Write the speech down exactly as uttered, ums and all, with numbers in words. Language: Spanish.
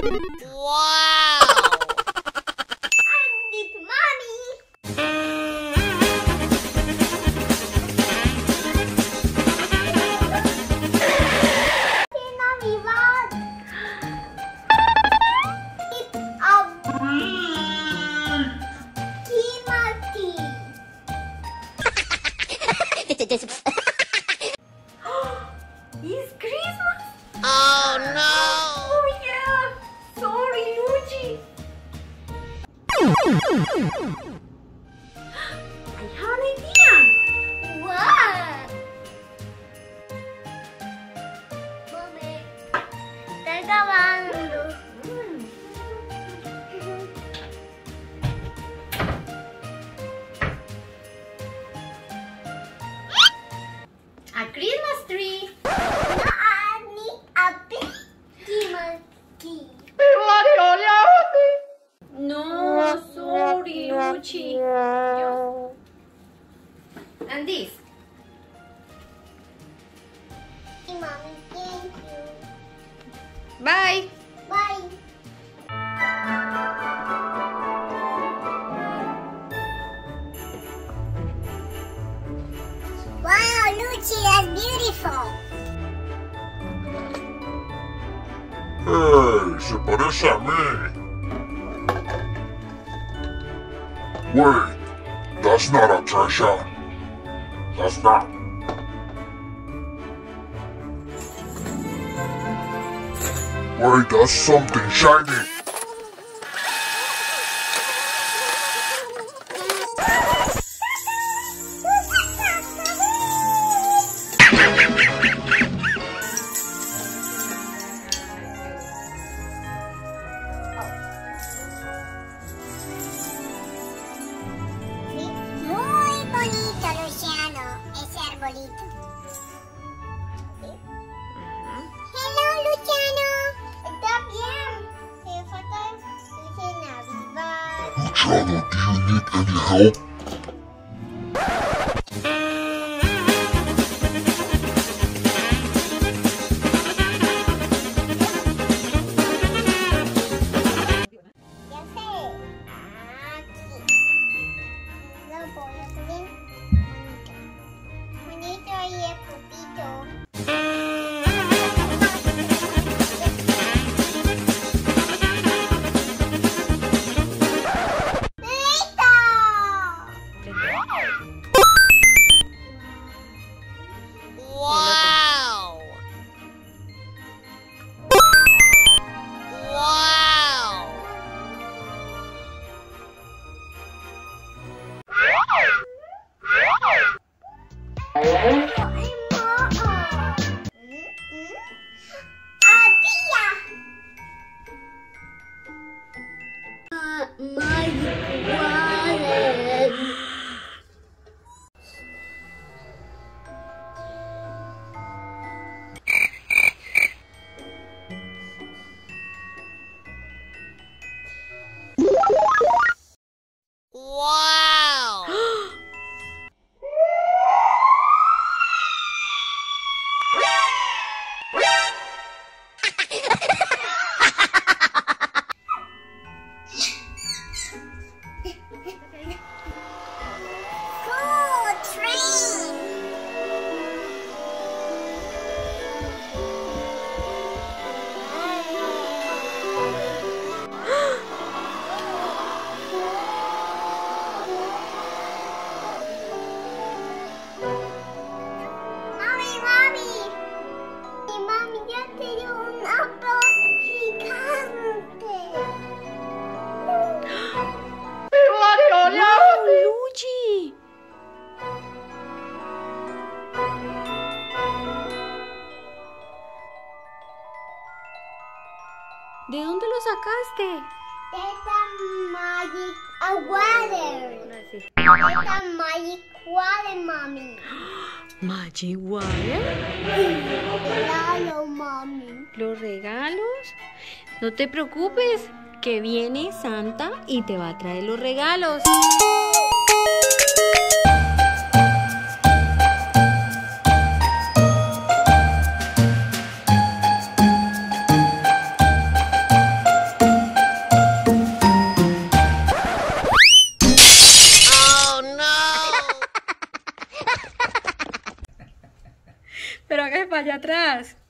Wow! I need mommy. It's Christmas. Oh no! Oh yeah. Sorry, Lucci. I have an idea. What? Mommy, está acabando. A Christmas tree. No, I need a big Christmas tree. No, sorry, Lucci. And this. Hey, Mommy, thank you. Bye! Bye. Wow, Lucci, that's beautiful. ¡Hey! ¡Se parece a mí! Wait, that's not a treasure. That's not. Wait, that's something shiny. Muy bonito, Lucciano, ese arbolito. Hello, Lucciano. Está bien. Me falta dice Navidad. Luciano, do you need any help? Ya sé. Aquí. Lo voy a poner bonito. Bonito y el putito. Wow! Wow! Wow! Cool train. Mami, mami. Mi mami ya te dio un auto gigante. ¡Wow, Lucci! ¿De dónde lo sacaste? Esta magic a water. Esta magic water, mami. ¿Magic Water? Regalo, mami. ¿Los regalos? No te preocupes, que viene Santa y te va a traer los regalos. allá atrás.